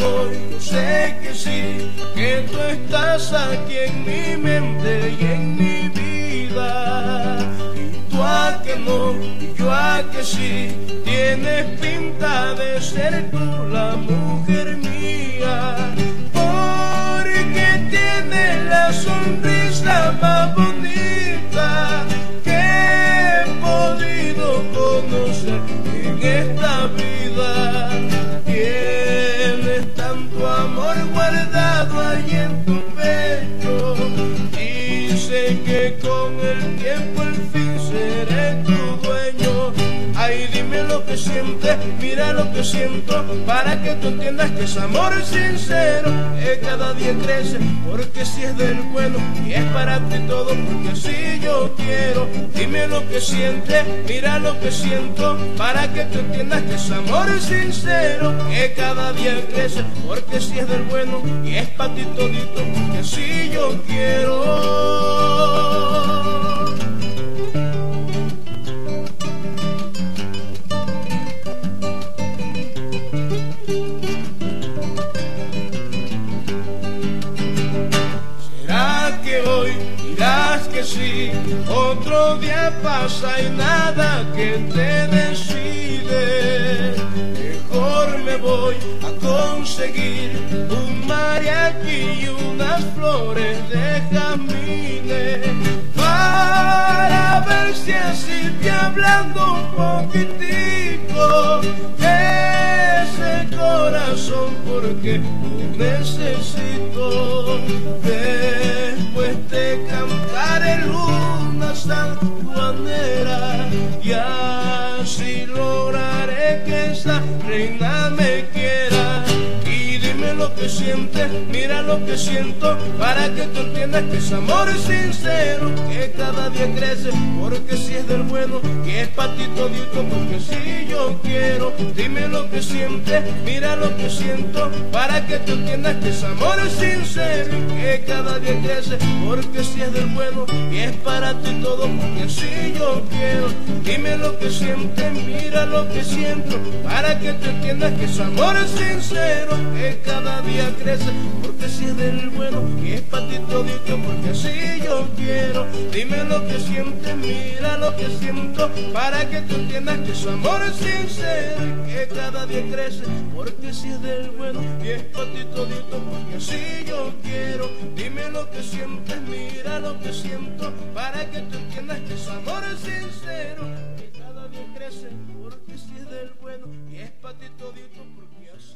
voy, yo sé que sí, que tú estás aquí en mi mente y en mi vida. Y tú a que no, y yo a que sí, tienes pinta de ser tú la mujer mía, porque tienes la sonrisa más bonita que he podido conocer en esta vida. Tienes tanto amor guardado allí en tu pecho, y sé que con el tiempo al fin seré tu dueño. Ay, dime lo que sientes, mira lo que siento, para que tú entiendas que es amor sincero, que cada día crece, porque si es del bueno y es para ti todo, porque así yo quiero. Dime lo que sientes, mira lo que siento, para que tú entiendas que es amor sincero, que cada día crece, porque si es del bueno y es para ti todito, porque así yo quiero. Hoy dirás que sí, otro día pasa y nada que te decide. Mejor me voy a conseguir un mariachi y unas flores de jazmines, para ver si así te hablando un poquitico ese corazón, porque lo necesito. Después de cantar en una sanjuanera, y así lograré que esa reina me quiera. Y dime lo que sientes, mira lo que siento, para que tú entiendas que es amor sincero, que cada día crece, porque si es del bueno y es para ti todito, porque si yo quiero. Dime lo que sientes, mira lo que siento, para que tú entiendas que es amor sincero, que cada día crece, porque si es del bueno y es para ti todo, porque si yo quiero. Dime lo que sientes, mira lo que siento, para que tú entiendas que es amor sincero, que cada día crece, porque si es del bueno y es para ti todito, porque así yo quiero. Dime lo que sientes, mira lo que siento, para que tú entiendas que es amor sincero, que cada día crece, porque si es del bueno y es para ti todito, porque así yo quiero. Dime lo que sientes, mira lo que siento, para que tú entiendas que es amor sincero, que cada día crece, porque si es del bueno y es para ti todito, porque así